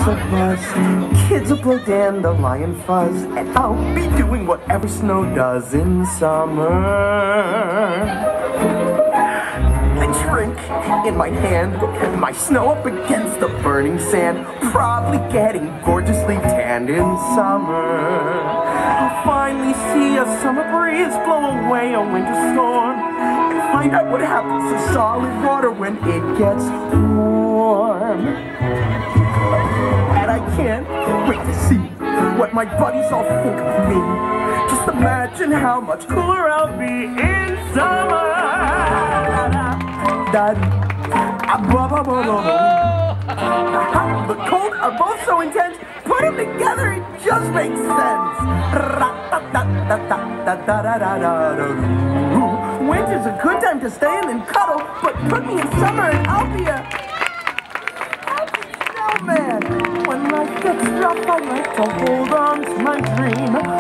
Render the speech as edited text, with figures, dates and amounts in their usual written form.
a buzz. Kids will blow dandelion fuzz, and I'll be doing whatever snow does in summer. A drink in my hand, my snow up against the burning sand, probably getting gorgeously tanned in summer. I'll finally see a summer breeze blow away a winter storm, and find out what happens to solid water when it gets warm. And I can't wait to see what my buddies all think of me. Just imagine how much cooler I'll be in summer. The cold are both so intense, put them together, it just makes sense. Winter's a good time to stay in and cuddle, but put me in summer and I'll be a snowman. When life gets rough, I like to hold on to my dream.